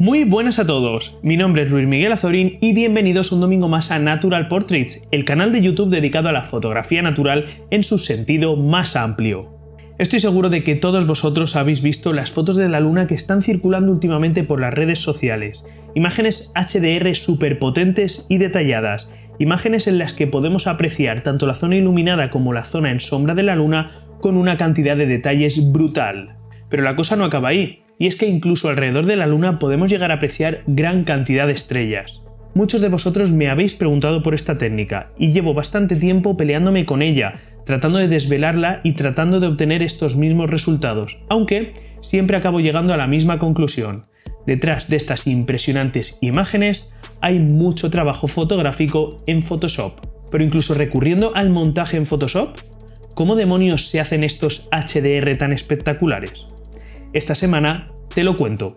Muy buenas a todos, mi nombre es Luis Miguel Azorín y bienvenidos un domingo más a Natural Portraits, el canal de YouTube dedicado a la fotografía natural en su sentido más amplio. Estoy seguro de que todos vosotros habéis visto las fotos de la luna que están circulando últimamente por las redes sociales, imágenes HDR superpotentes y detalladas, imágenes en las que podemos apreciar tanto la zona iluminada como la zona en sombra de la luna con una cantidad de detalles brutal. Pero la cosa no acaba ahí. Y es que incluso alrededor de la luna podemos llegar a apreciar gran cantidad de estrellas. Muchos de vosotros me habéis preguntado por esta técnica y llevo bastante tiempo peleándome con ella, tratando de desvelarla y tratando de obtener estos mismos resultados, aunque siempre acabo llegando a la misma conclusión. Detrás de estas impresionantes imágenes hay mucho trabajo fotográfico en Photoshop. Pero incluso recurriendo al montaje en Photoshop, ¿cómo demonios se hacen estos HDR tan espectaculares? Esta semana te lo cuento.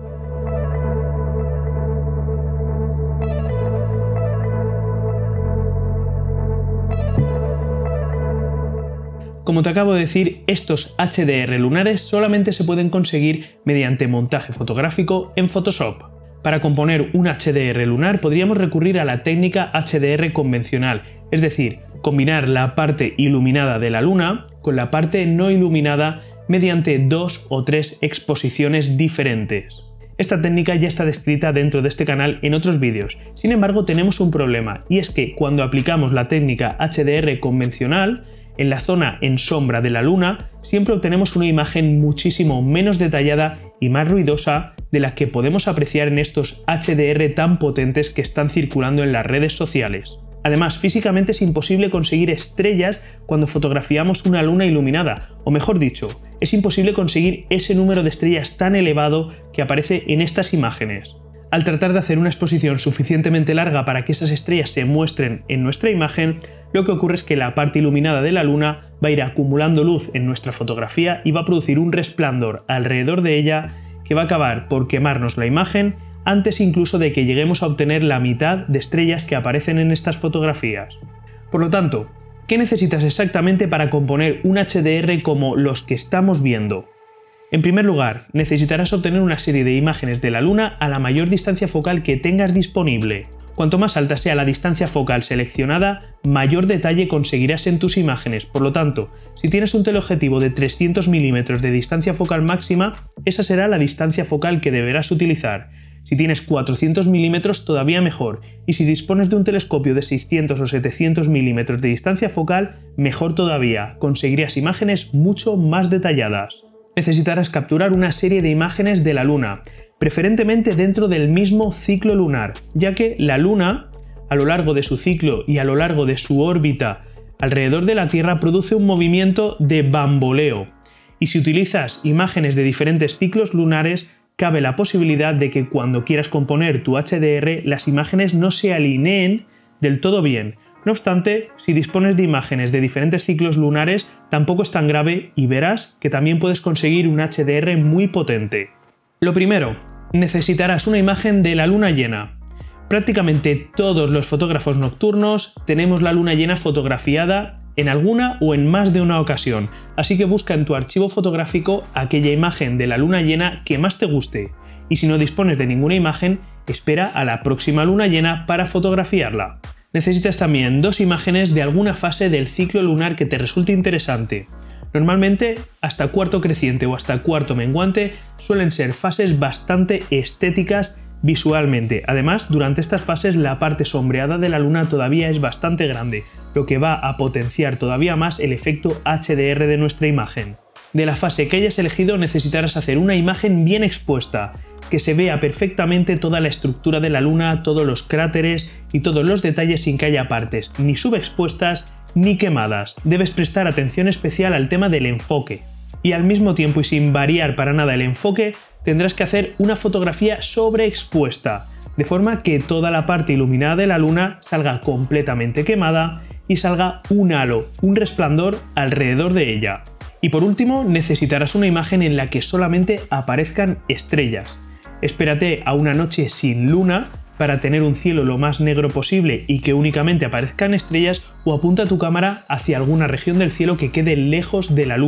Como te acabo de decir, estos HDR lunares solamente se pueden conseguir mediante montaje fotográfico en Photoshop. Para componer un HDR lunar podríamos recurrir a la técnica HDR convencional, es decir, combinar la parte iluminada de la luna con la parte no iluminada mediante 2 o 3 exposiciones diferentes. Esta técnica ya está descrita dentro de este canal en otros vídeos, sin embargo tenemos un problema, y es que cuando aplicamos la técnica HDR convencional, en la zona en sombra de la luna, siempre obtenemos una imagen muchísimo menos detallada y más ruidosa de la que podemos apreciar en estos HDR tan potentes que están circulando en las redes sociales. Además, físicamente es imposible conseguir estrellas cuando fotografiamos una luna iluminada, o mejor dicho, es imposible conseguir ese número de estrellas tan elevado que aparece en estas imágenes. Al tratar de hacer una exposición suficientemente larga para que esas estrellas se muestren en nuestra imagen, lo que ocurre es que la parte iluminada de la luna va a ir acumulando luz en nuestra fotografía y va a producir un resplandor alrededor de ella que va a acabar por quemarnos la imagen antes incluso de que lleguemos a obtener la mitad de estrellas que aparecen en estas fotografías. Por lo tanto, ¿qué necesitas exactamente para componer un HDR como los que estamos viendo? En primer lugar, necesitarás obtener una serie de imágenes de la luna a la mayor distancia focal que tengas disponible. Cuanto más alta sea la distancia focal seleccionada, mayor detalle conseguirás en tus imágenes. Por lo tanto, si tienes un teleobjetivo de 300 mm de distancia focal máxima, esa será la distancia focal que deberás utilizar. Si tienes 400 mm todavía mejor, y si dispones de un telescopio de 600 o 700 mm de distancia focal, mejor todavía, conseguirías imágenes mucho más detalladas. Necesitarás capturar una serie de imágenes de la luna, preferentemente dentro del mismo ciclo lunar, ya que la luna, a lo largo de su ciclo y a lo largo de su órbita alrededor de la Tierra, produce un movimiento de bamboleo, y si utilizas imágenes de diferentes ciclos lunares, cabe la posibilidad de que cuando quieras componer tu HDR las imágenes no se alineen del todo bien. No obstante, si dispones de imágenes de diferentes ciclos lunares, tampoco es tan grave y verás que también puedes conseguir un HDR muy potente. Lo primero, necesitarás una imagen de la luna llena. Prácticamente todos los fotógrafos nocturnos tenemos la luna llena fotografiada en alguna o en más de una ocasión, así que busca en tu archivo fotográfico aquella imagen de la luna llena que más te guste, y si no dispones de ninguna imagen, espera a la próxima luna llena para fotografiarla. Necesitas también 2 imágenes de alguna fase del ciclo lunar que te resulte interesante. Normalmente, hasta cuarto creciente o hasta cuarto menguante suelen ser fases bastante estéticas visualmente. Además, durante estas fases la parte sombreada de la luna todavía es bastante grande, lo que va a potenciar todavía más el efecto HDR de nuestra imagen. De la fase que hayas elegido necesitarás hacer una imagen bien expuesta, que se vea perfectamente toda la estructura de la luna, todos los cráteres y todos los detalles sin que haya partes, ni subexpuestas ni quemadas. Debes prestar atención especial al tema del enfoque. Y al mismo tiempo y sin variar para nada el enfoque, tendrás que hacer una fotografía sobreexpuesta, de forma que toda la parte iluminada de la luna salga completamente quemada y salga un halo, un resplandor alrededor de ella. Y por último, necesitarás una imagen en la que solamente aparezcan estrellas. Espérate a una noche sin luna para tener un cielo lo más negro posible y que únicamente aparezcan estrellas, o apunta tu cámara hacia alguna región del cielo que quede lejos de la luna,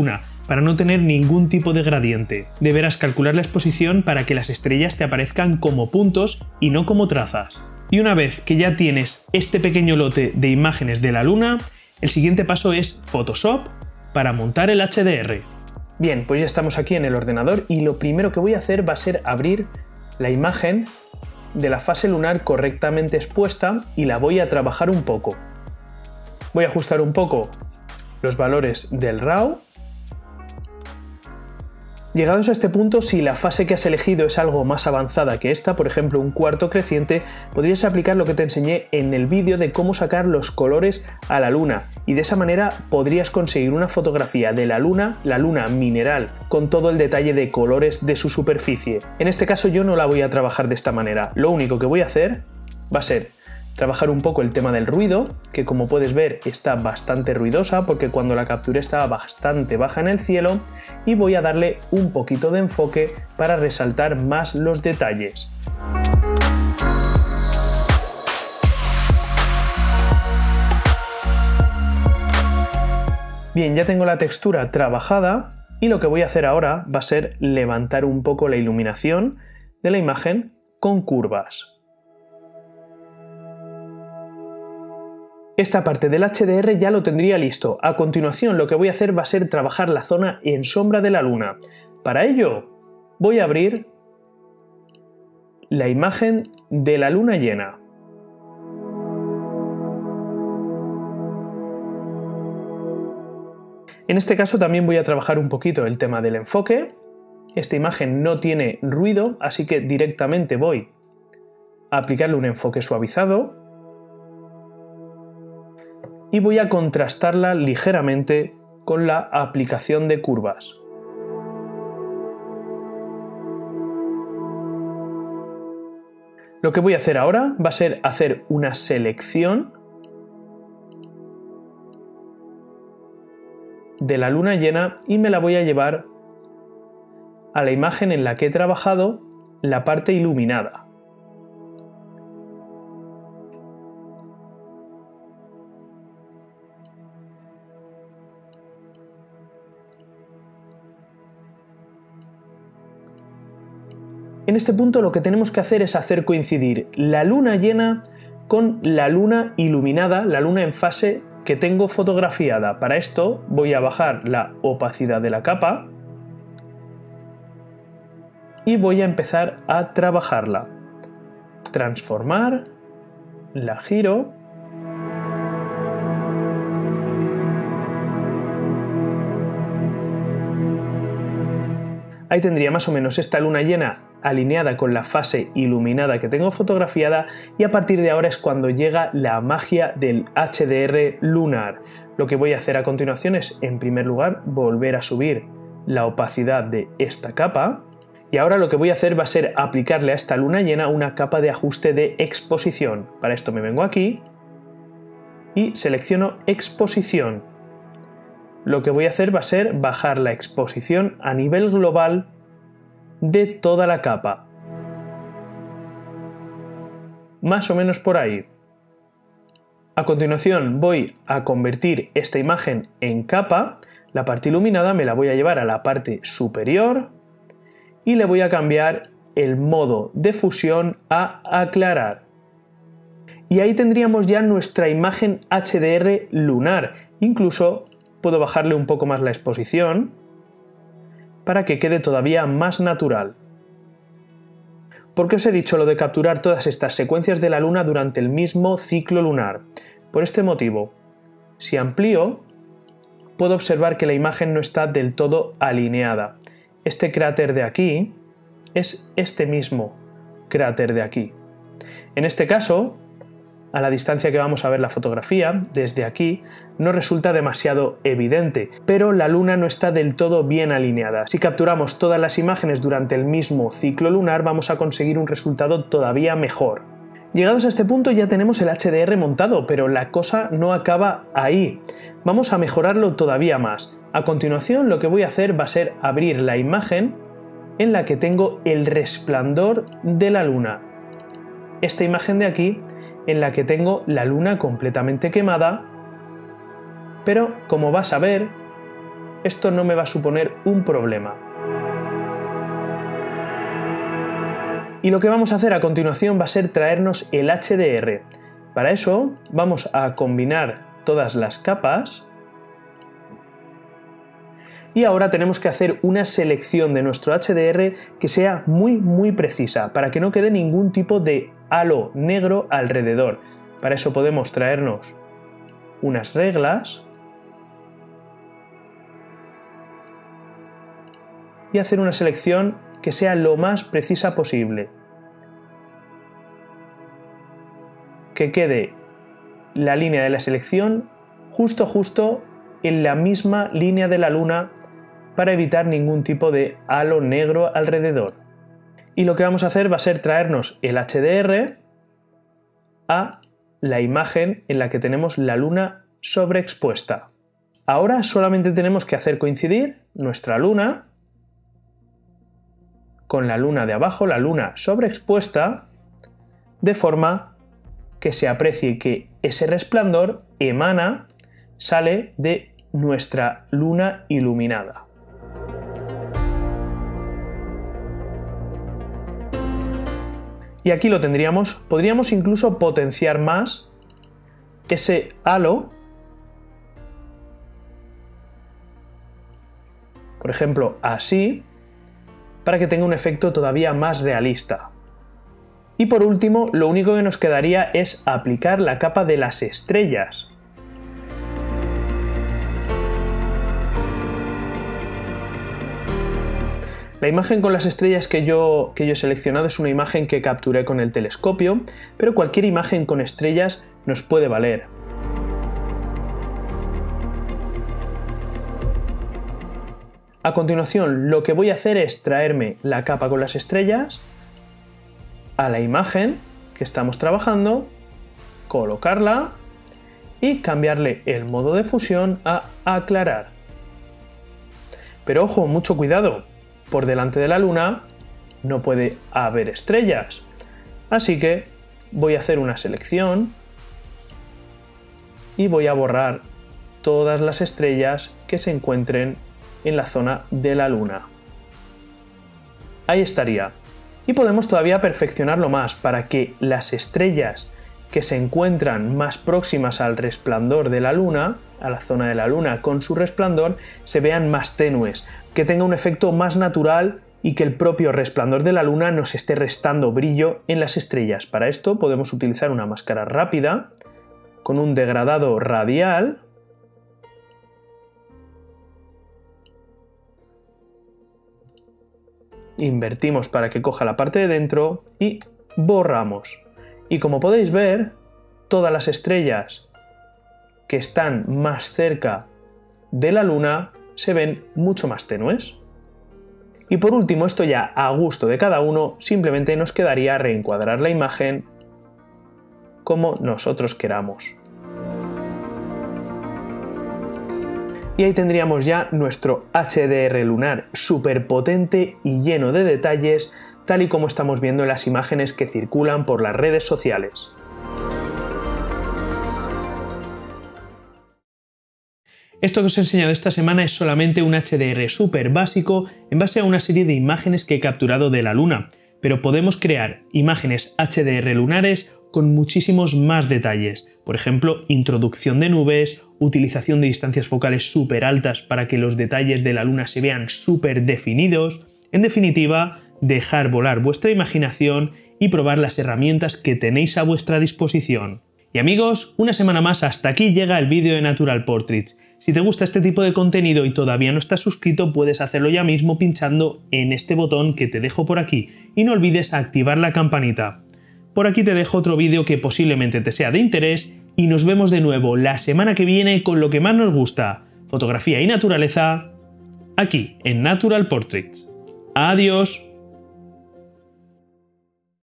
para no tener ningún tipo de gradiente. Deberás calcular la exposición para que las estrellas te aparezcan como puntos y no como trazas. Y una vez que ya tienes este pequeño lote de imágenes de la Luna, el siguiente paso es Photoshop para montar el HDR. Bien, pues ya estamos aquí en el ordenador y lo primero que voy a hacer va a ser abrir la imagen de la fase lunar correctamente expuesta y la voy a trabajar un poco. Voy a ajustar un poco los valores del RAW. Llegados a este punto, si la fase que has elegido es algo más avanzada que esta, por ejemplo un cuarto creciente, podrías aplicar lo que te enseñé en el vídeo de cómo sacar los colores a la Luna, y de esa manera podrías conseguir una fotografía de la Luna mineral, con todo el detalle de colores de su superficie. En este caso yo no la voy a trabajar de esta manera, lo único que voy a hacer va a ser trabajar un poco el tema del ruido, que como puedes ver está bastante ruidosa porque cuando la capturé estaba bastante baja en el cielo, y voy a darle un poquito de enfoque para resaltar más los detalles. Bien, ya tengo la textura trabajada y lo que voy a hacer ahora va a ser levantar un poco la iluminación de la imagen con curvas. Esta parte del HDR ya lo tendría listo. A continuación lo que voy a hacer va a ser trabajar la zona en sombra de la Luna. Para ello voy a abrir la imagen de la Luna llena. En este caso también voy a trabajar un poquito el tema del enfoque. Esta imagen no tiene ruido, así que directamente voy a aplicarle un enfoque suavizado. Y voy a contrastarla ligeramente con la aplicación de curvas. Lo que voy a hacer ahora va a ser hacer una selección de la Luna llena y me la voy a llevar a la imagen en la que he trabajado la parte iluminada. En este punto lo que tenemos que hacer es hacer coincidir la Luna llena con la Luna iluminada, la Luna en fase que tengo fotografiada. Para esto voy a bajar la opacidad de la capa y voy a empezar a trabajarla. Transformar, la giro. Ahí tendría más o menos esta luna llena alineada con la fase iluminada que tengo fotografiada, y a partir de ahora es cuando llega la magia del HDR lunar. Lo que voy a hacer a continuación es, en primer lugar, volver a subir la opacidad de esta capa, y ahora lo que voy a hacer va a ser aplicarle a esta luna llena una capa de ajuste de exposición. Para esto me vengo aquí y selecciono exposición. Lo que voy a hacer va a ser bajar la exposición a nivel global de toda la capa. Más o menos por ahí. A continuación voy a convertir esta imagen en capa. La parte iluminada me la voy a llevar a la parte superior y le voy a cambiar el modo de fusión a aclarar. Y ahí tendríamos ya nuestra imagen HDR lunar. Incluso puedo bajarle un poco más la exposición para que quede todavía más natural. ¿Por qué os he dicho lo de capturar todas estas secuencias de la Luna durante el mismo ciclo lunar? Por este motivo. Si amplío, puedo observar que la imagen no está del todo alineada. Este cráter de aquí es este mismo cráter de aquí. En este caso, a la distancia que vamos a ver la fotografía, desde aquí, no resulta demasiado evidente, pero la Luna no está del todo bien alineada. Si capturamos todas las imágenes durante el mismo ciclo lunar, vamos a conseguir un resultado todavía mejor. Llegados a este punto ya tenemos el HDR montado, pero la cosa no acaba ahí. Vamos a mejorarlo todavía más. A continuación lo que voy a hacer va a ser abrir la imagen en la que tengo el resplandor de la Luna. Esta imagen de aquí, en la que tengo la Luna completamente quemada, pero como vas a ver, esto no me va a suponer un problema. Y lo que vamos a hacer a continuación va a ser traernos el HDR. Para eso vamos a combinar todas las capas y ahora tenemos que hacer una selección de nuestro HDR que sea muy precisa para que no quede ningún tipo de halo negro alrededor. Para eso podemos traernos unas reglas y hacer una selección que sea lo más precisa posible. Que quede la línea de la selección justo en la misma línea de la luna para evitar ningún tipo de halo negro alrededor. Y lo que vamos a hacer va a ser traernos el HDR a la imagen en la que tenemos la luna sobreexpuesta. Ahora solamente tenemos que hacer coincidir nuestra luna con la luna de abajo, la luna sobreexpuesta, de forma que se aprecie que ese resplandor sale de nuestra luna iluminada. Y aquí lo tendríamos. Podríamos incluso potenciar más ese halo, por ejemplo así, para que tenga un efecto todavía más realista. Y por último, lo único que nos quedaría es aplicar la capa de las estrellas. La imagen con las estrellas que yo he seleccionado es una imagen que capturé con el telescopio, pero cualquier imagen con estrellas nos puede valer. A continuación, lo que voy a hacer es traerme la capa con las estrellas a la imagen que estamos trabajando, colocarla y cambiarle el modo de fusión a aclarar. Pero ojo, mucho cuidado, por delante de la luna no puede haber estrellas, así que voy a hacer una selección y voy a borrar todas las estrellas que se encuentren en la zona de la luna. Ahí estaría. Y podemos todavía perfeccionarlo más para que las estrellas que se encuentran más próximas al resplandor de la luna, a la zona de la luna con su resplandor, se vean más tenues, que tenga un efecto más natural y que el propio resplandor de la luna nos esté restando brillo en las estrellas. Para esto podemos utilizar una máscara rápida con un degradado radial . Invertimos para que coja la parte de dentro y borramos. Y como podéis ver, todas las estrellas que están más cerca de la luna se ven mucho más tenues. Y por último, esto ya a gusto de cada uno, simplemente nos quedaría reencuadrar la imagen como nosotros queramos. Y ahí tendríamos ya nuestro HDR lunar súper potente y lleno de detalles, tal y como estamos viendo en las imágenes que circulan por las redes sociales. Esto que os he enseñado esta semana es solamente un HDR súper básico en base a una serie de imágenes que he capturado de la Luna, pero podemos crear imágenes HDR lunares con muchísimos más detalles. Por ejemplo, introducción de nubes, utilización de distancias focales súper altas para que los detalles de la Luna se vean súper definidos. En definitiva, dejar volar vuestra imaginación y probar las herramientas que tenéis a vuestra disposición. Y amigos, una semana más hasta aquí llega el vídeo de Natural Portraits. Si te gusta este tipo de contenido y todavía no estás suscrito, puedes hacerlo ya mismo pinchando en este botón que te dejo por aquí. Y no olvides activar la campanita. Por aquí te dejo otro vídeo que posiblemente te sea de interés y nos vemos de nuevo la semana que viene con lo que más nos gusta, fotografía y naturaleza, aquí en Natural Portraits. ¡Adiós!